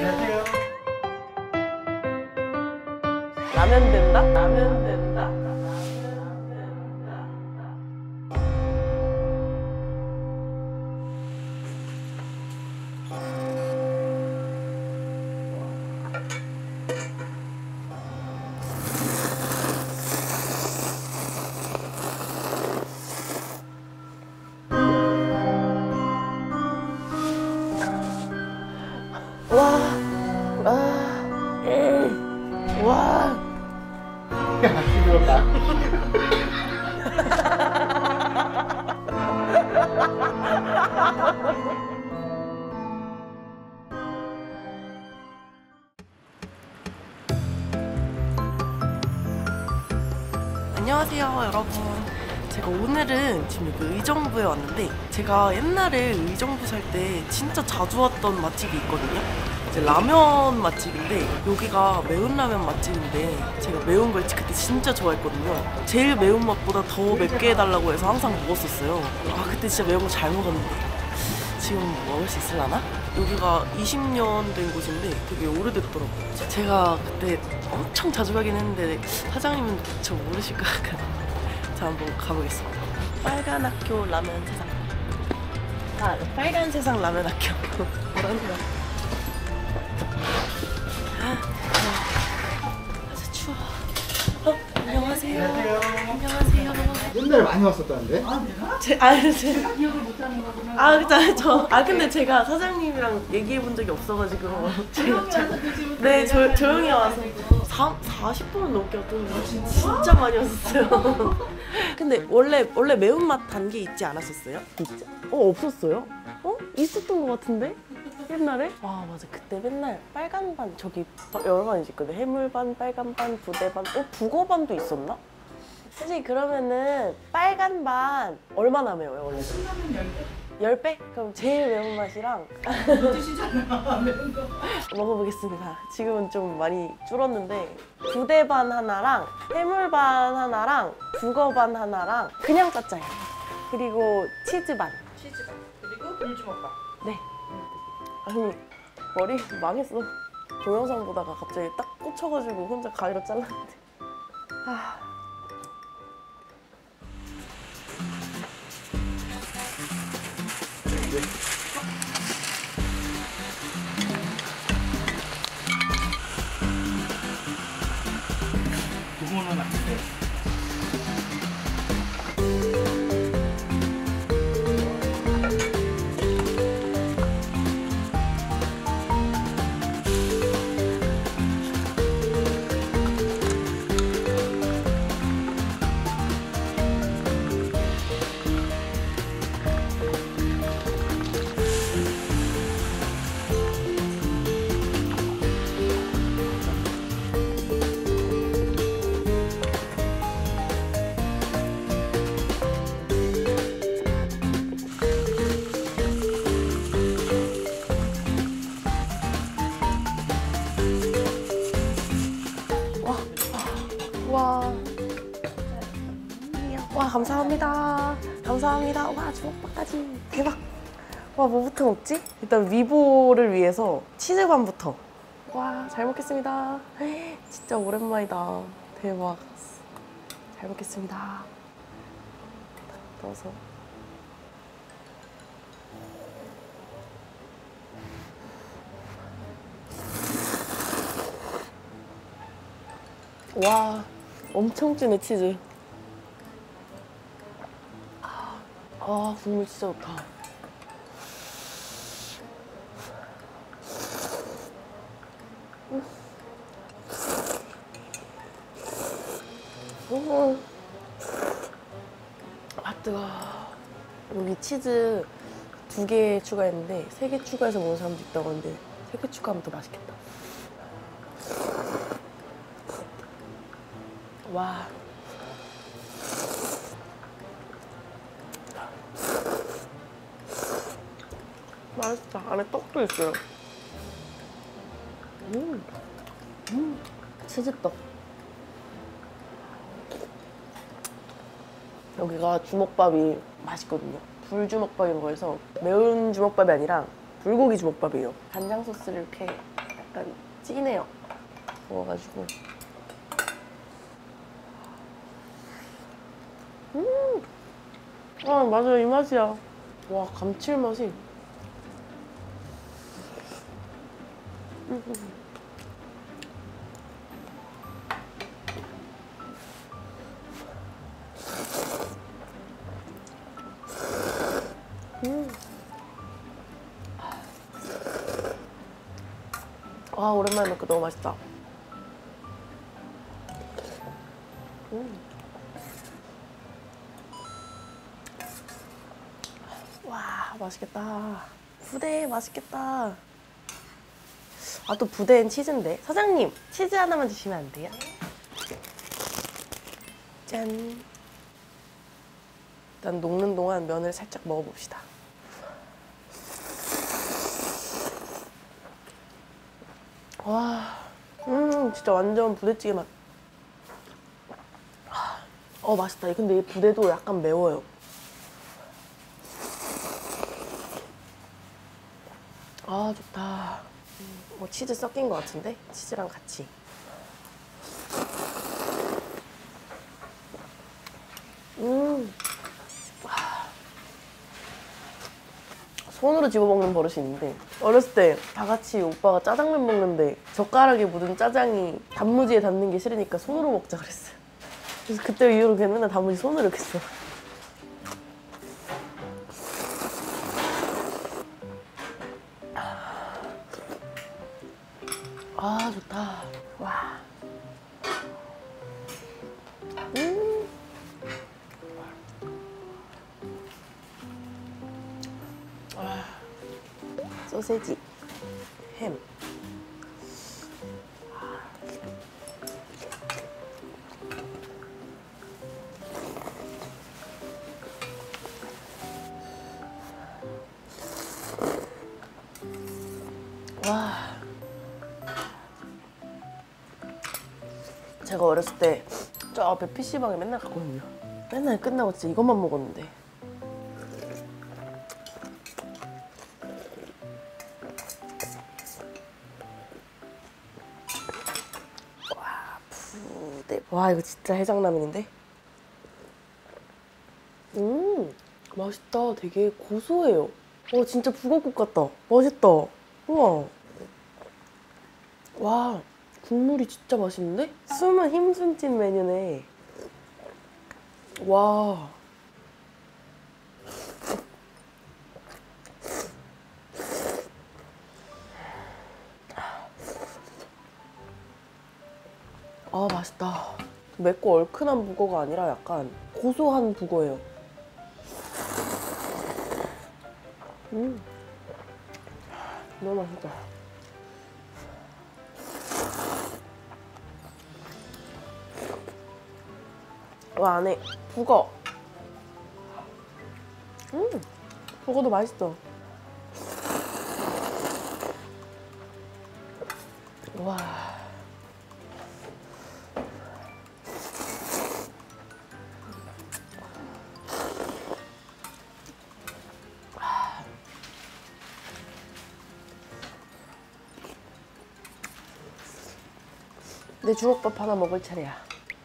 안녕하세요. 라면 된다? 라면 된다? 와, 와. 야, 힘들었다. 안녕하세요, 여러분. 제가 오늘은 지금 여기 의정부에 왔는데, 제가 옛날에 의정부 살 때 진짜 자주 왔던 맛집이 있거든요. 이제 라면 맛집인데, 여기가 매운 라면 맛집인데, 제가 매운 걸 그때 진짜 좋아했거든요. 제일 매운 맛보다 더 맵게 해달라고 해서 항상 먹었었어요. 아, 그때 진짜 매운 거 잘 먹었는데 지금 먹을 수 있을라나? 여기가 20년 된 곳인데 되게 오래됐더라고요. 제가 그때 엄청 자주 가긴 했는데 사장님은 저 모르실 것 같아요. 자, 한번 가보겠습니다. 빨간 학교 라면 세상. 아, 빨간 세상 라면 학교. 뭐라는 거야? 아주 추워. 안녕하세요. 안녕하세요. 옛날에 많이 왔었다는데? 기억을 못하는 거구나. 근데 제가 사장님이랑 얘기해 본 적이 없어가지고. 네, 조용히 와서. 40분은 넘게 왔던 거 진짜 많이 왔었어요. 근데 원래 매운맛 단계 있지 않았었어요? 진짜? 없었어요? 있었던 것 같은데? 옛날에? 아, 맞아. 그때 맨날 빨간 반, 저기 여러 반이 있거든. 해물 반, 빨간 반, 부대 반, 북어 반도 있었나? 선생님, 그러면은 빨간 반 얼마나 매워요, 원래? 신라면 10배? 10배? 그럼 제일 매운맛이랑 드시잖아, 매운 거. 먹어보겠습니다. 지금은 좀 많이 줄었는데 부대 반 하나랑 해물 반 하나랑 북어 반 하나랑 그냥 짜짜요. 그리고 치즈 반. 치즈 반. 그리고 불주먹밥. 네. 아니, 머리 망했어. 동영상 보다가 갑자기 딱 꽂혀가지고 혼자 가위로 잘랐는데. 아. 부모는 안 돼. 와, 감사합니다. 감사합니다. 와, 주먹밥까지. 대박. 와, 뭐부터 먹지? 일단 위보를 위해서 치즈반부터. 와, 잘 먹겠습니다. 진짜 오랜만이다. 대박. 잘 먹겠습니다. 딱 넣어서. 와, 엄청 진해, 치즈. 아, 국물 진짜 좋다. 아, 뜨거워. 여기 치즈 2개 추가했는데 3개 추가해서 먹는 사람도 있다고 하는데 3개 추가하면 더 맛있겠다. 와. 맛있다. 안에 떡도 있어요. 치즈떡. 여기가 주먹밥이 맛있거든요. 불주먹밥인 거여서 매운 주먹밥이 아니라 불고기 주먹밥이에요. 간장 소스를 이렇게 약간 진해요. 먹어가지고. 아, 맞아요. 이 맛이야. 와, 감칠맛이. 아, 오랜만에 먹고 너무 맛있다. 와, 맛있겠다. 부대 맛있겠다. 아, 또 부대엔 치즈인데. 사장님, 치즈 하나만 주시면 안 돼요? 짠. 일단 녹는 동안 면을 살짝 먹어봅시다. 와, 진짜 완전 부대찌개 맛. 맛있다. 근데 이 부대도 약간 매워요. 아, 좋다. 뭐 치즈 섞인 것 같은데? 치즈랑 같이. 손으로 집어먹는 버릇이 있는데 어렸을 때 다 같이 오빠가 짜장면 먹는데 젓가락에 묻은 짜장이 단무지에 닿는 게 싫으니까 손으로 먹자 그랬어요. 그래서 그때 이후로 그냥 맨날 단무지 손으로 이렇게 써. 아, 좋다. 와. 소세지, 햄. 와. 제가 어렸을 때 저 앞에 PC방에 맨날 갔거든요. 맨날 끝나고 진짜 이것만 먹었는데. 와, 부대. 와, 이거 진짜 해장라면인데? 맛있다. 되게 고소해요. 진짜 북어국 같다. 맛있다. 우와. 와, 국물이 진짜 맛있는데? 숨은 힘숨찐 메뉴네. 와. 아, 맛있다. 맵고 얼큰한 북어가 아니라 약간 고소한 북어예요. 너무 맛있다. 와, 안에 북어. 북어도 맛있어. 와. 내 주먹밥 하나 먹을 차례야.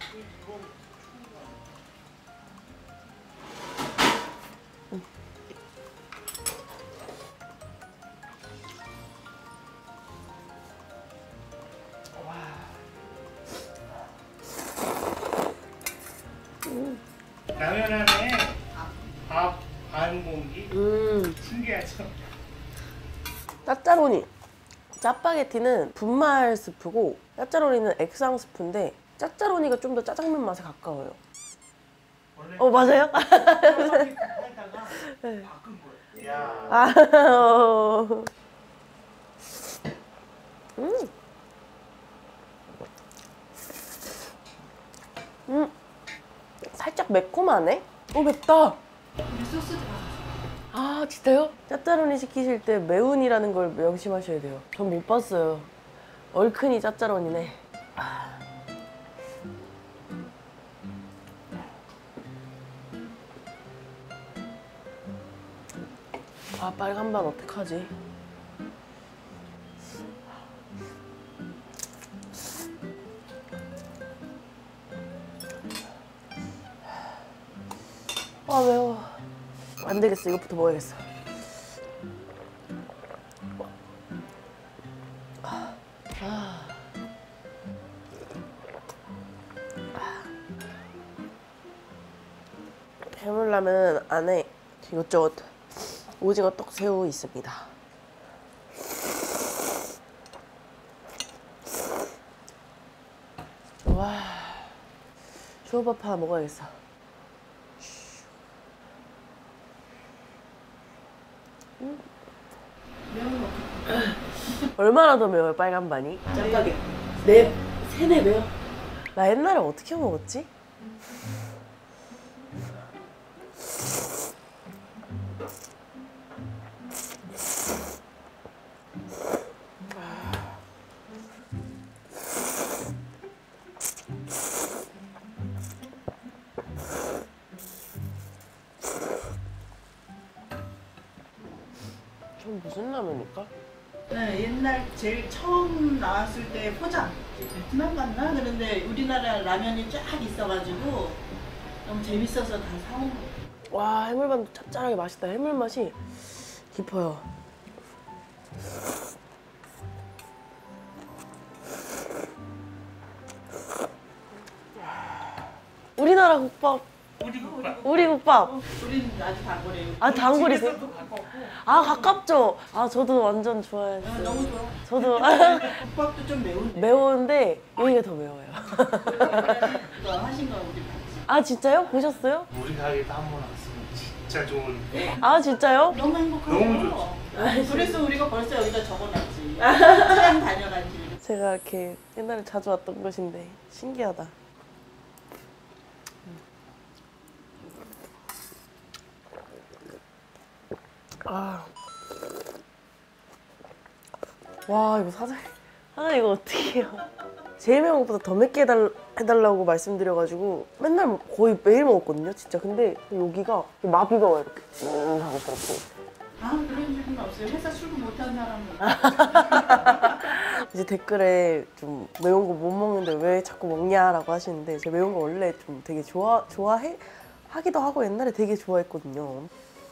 라면 안에 밥 반 공기? 신기하죠? 짜짜로니. 짜파게티는 분말 스프고 짜짜로니는 액상 스프인데 짜짜로니가 좀 더 짜장면 맛에 가까워요. 맞아요? 하다가 네. 바꾼 거예요. 야. 살짝 매콤하네? 맵다. 아, 진짜요? 짜짜로니 시키실 때 매운이라는 걸 명심하셔야 돼요. 전 못 봤어요. 얼큰이 짜짜로니네. 빨간 반 어떡하지? 아 매워. 안 되겠어. 이것부터 먹어야겠어. 해물라면 안에 이것저것 오징어 떡새우 있습니다. 와, 주워밥 하나 먹어야겠어. 얼마나 더 매워요, 빨간 반이? 짜파게. 세네 매워. 나 옛날에 어떻게 먹었지? 전 무슨 라면일까? 네, 옛날 제일 처음 나왔을 때 포장 베트남 갔나? 그런데 우리나라 라면이 쫙 있어가지고 너무 재밌어서 다 사온 거. 와, 해물반도 짭짤하게 맛있다. 해물 맛이 깊어요. 우리나라 국밥. 우리 국밥. 우리는 아주 단거래요. 아, 단골이세요? 집에서도 가까웠고. 아, 가깝죠? 아, 저도 완전 좋아했어요. 너무 좋아. 저도 국밥도 좀 매운데. 매운데 여기가 더 매워요. 그거 하신 거 우리 봤지. 아, 진짜요? 보셨어요? 우리 가게도 한 번 왔으면 진짜 좋은. 아, 진짜요? 너무 행복하고. 너무 그래서 우리가 벌써 여기다 적어놨지. 시간 다녀간지. 제가 이렇게 옛날에 자주 왔던 곳인데 신기하다. 아, 와 이거 사장님 이거 어떻게 해요? 제일 매운 것보다 더 맵게 해달라고 말씀드려가지고 맨날 거의 매일 먹었거든요, 진짜. 근데 여기가 마비가 와 이렇게 하고 있더라고. 아, 그런 적은 없어요. 회사 출근 못한 사람은. 이제 댓글에 좀 매운 거 못 먹는데 왜 자꾸 먹냐라고 하시는데 제가 매운 거 원래 좀 되게 하기도 하고 옛날에 되게 좋아했거든요.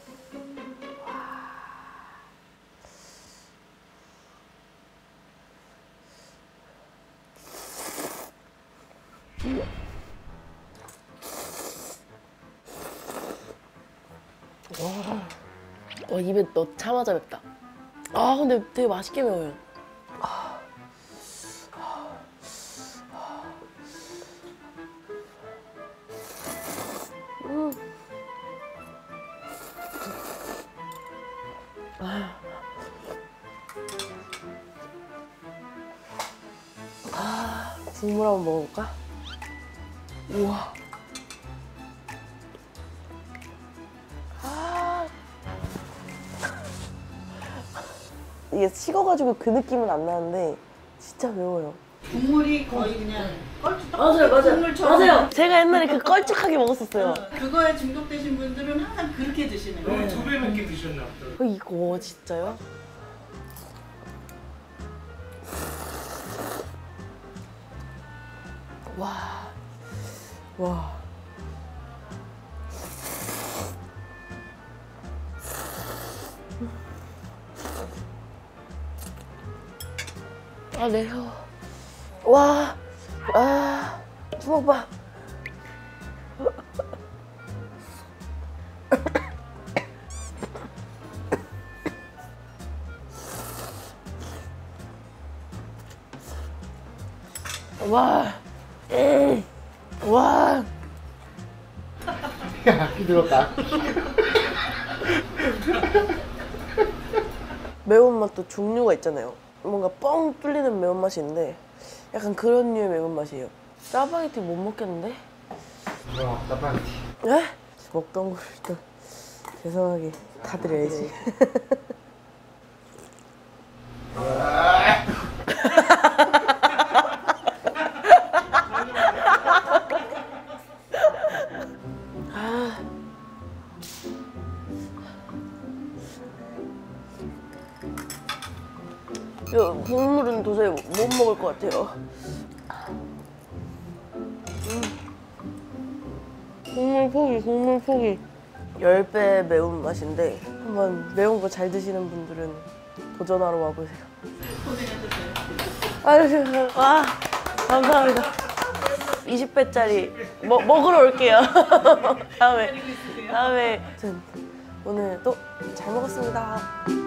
입에 넣자마자 맵다. 아, 근데 되게 맛있게 매워요. 국물 한번 먹어볼까? 우와. 이게 식어가지고 그 느낌은 안 나는데 진짜 매워요. 국물이 거의 그냥 껄쭉떡 맞아요. 국물처럼. 제가 옛날에 그 껄쭉하게 먹었었어요. 그거에 중독되신 분들은 항상 그렇게 드시는 거예요. 너무 2배 넘게 드셨나 보다. 이거 진짜요? 와. 와. 아, 매워. 와. 아. 주먹밥. 와. 와. 야, 들었다. 매운맛도 종류가 있잖아요. 뭔가 뻥 뚫리는 매운맛이 있는데 약간 그런 류의 매운맛이에요. 짜파게티 못 먹겠는데? 짜파게티. 에? 먹던 걸 일단 죄송하게 다 드려야지. 국물은 도저히 못 먹을 것 같아요. 국물 포기. 10배 매운맛인데 한번 매운 거 잘 드시는 분들은 도전하러 와보세요. 고생하셨어요. 아유, 와, 감사합니다. 20배짜리 먹으러 올게요. 다음에. 아무튼 오늘 또 잘 먹었습니다.